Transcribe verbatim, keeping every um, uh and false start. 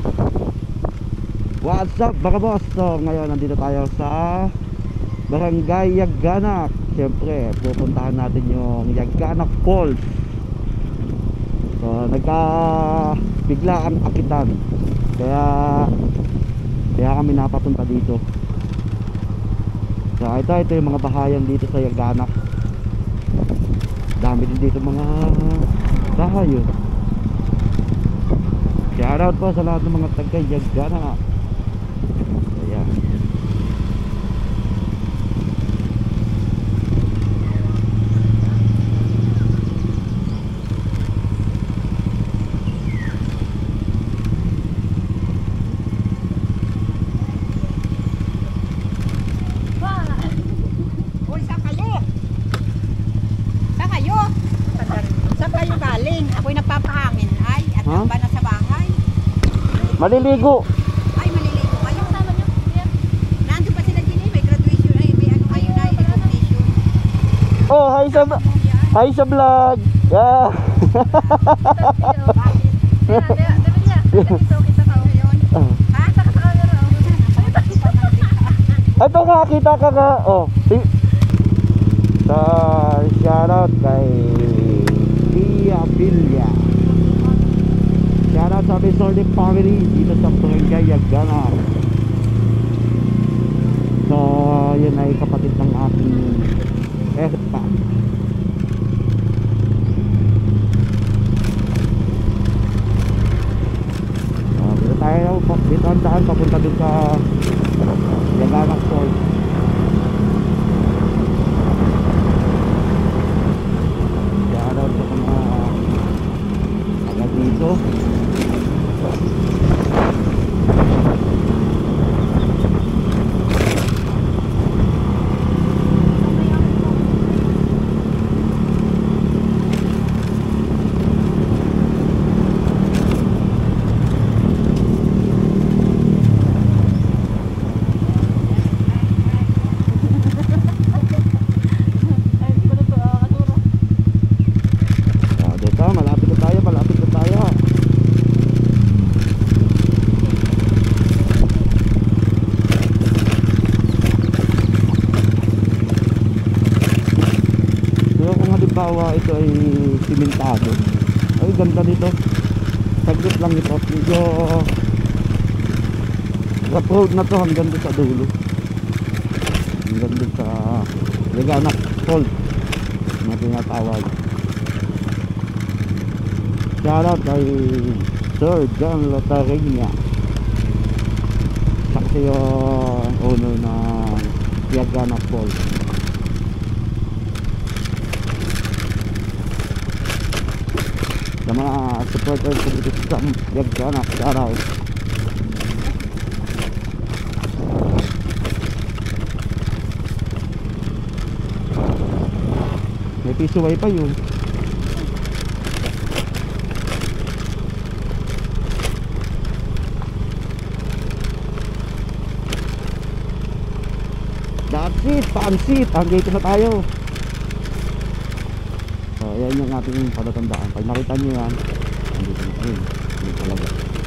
What's up mga boss? So ngayon nandito tayo sa Barangay Yaganak. Siyempre pupuntahan natin yung Yaganak Falls. So nagka bigla ang akitan, Kaya Kaya kami napapunta dito. So ito, ito yung mga bahayan dito sa Yaganak. Dami din dito mga bahay. Shoutout po sa lahat ng mga taga Yaganak. Ayan. Uy, saan kayo? Saan kayo? Saan kayo galing? Ako'y nagpapahangin. Ay, at Huh? ba na sa bahay? Maliligo. Ay, maliligo kayo. Sama nyo? Nandun pa sila din eh. May graduation. Ay, may ano kayo na. Recognition. Oh, hi sa hi sa vlog. Yeah. Ito nga, kita ka nga. Oh, si sa shoutout kay Tia Villa. Shoutout sa Bisolde family dito sa Barangay Yaganak. So, yun ay kapatid ng aking Espa. Uh, dito tayo, dito ang daan papunta dun sa Yaganak Falls. Shoutout sa mga taga dito. Bawa ito ay simentado. Ay ganda dito. Saglit lang ito. Medyo rough road na to hanggang doon sa dulo. Hanggang doon sa Yaganak Falls na tinatawag. Shoutout kay Sir John Lotareña. Siya yung owner ng Yaganak Falls. Sa mga supporters ko dito sa Yaganak, shoutout. May piso wifi yun. That's it, pansit. Hanggang na tayo. So, ayan yung ating palatandaan. Pag nakita nyo yan, andito na yun. Yun talaga.